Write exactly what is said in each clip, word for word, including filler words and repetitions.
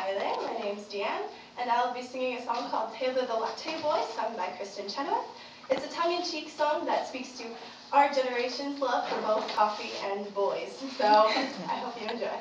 Hi there, my name's Deanne, and I'll be singing a song called Taylor the Latte Boy, sung by Kristen Chenoweth. It's a tongue-in-cheek song that speaks to our generation's love for both coffee and boys, so I hope you enjoy.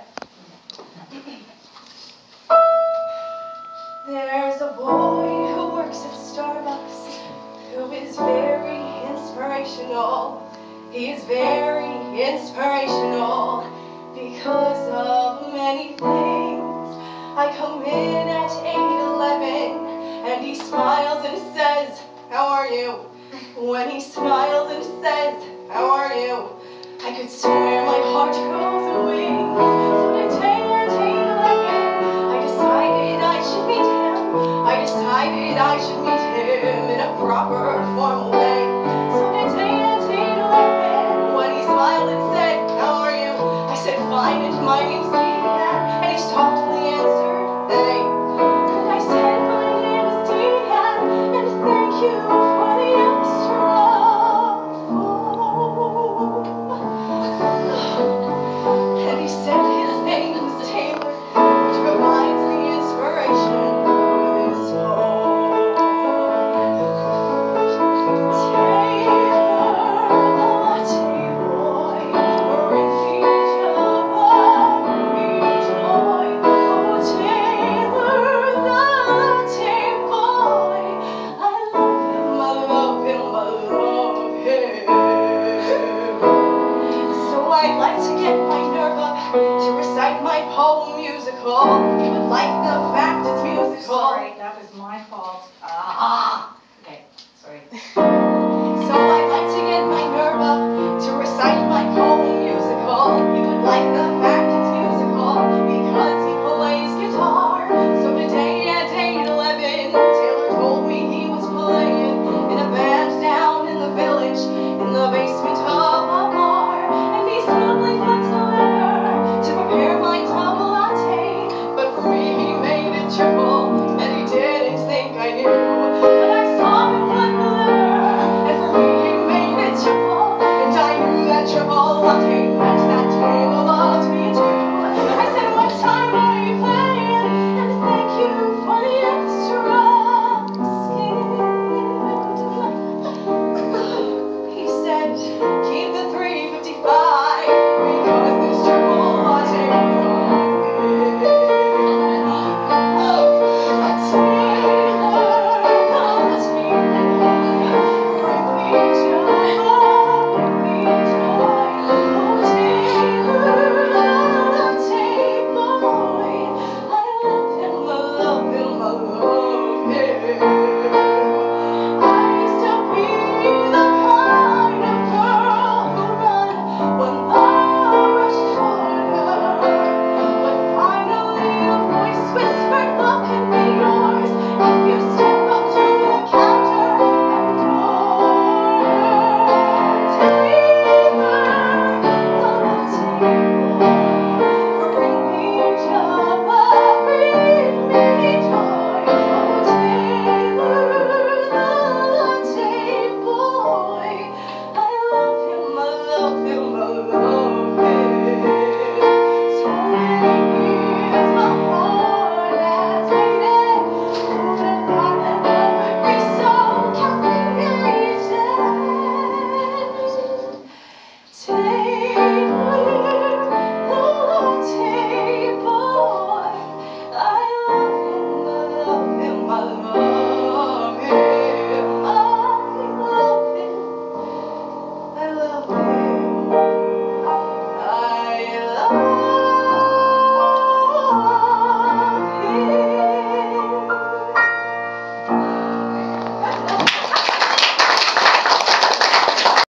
There's a boy who works at Starbucks who is very inspirational. He's very inspirational because of many things. I come in at eight eleven and he smiles and says, "How are you?" When he smiles and says, "How are you?" I could swear my heart goes wings. So to Taylor, Taylor again, I decided I should meet him. I decided I should meet him in a proper, formal way. So to Taylor, Taylor again, when he smiled and said, "How are you?" I said, "Fine, and my name's Deanne." And he softly answered, "Hey." And I said, "My name is Deanne, and thank you for the extra foam." And he said his name was Taylor, which provides the inspiration for this poem. Taylor the Latte Boy, refuge of every joy. Oh, Taylor the Latte Boy, I love him, I love him, I love him. So I'd like to get my nerve up to recite my poem musical. You would like the fact it's musical. Sorry,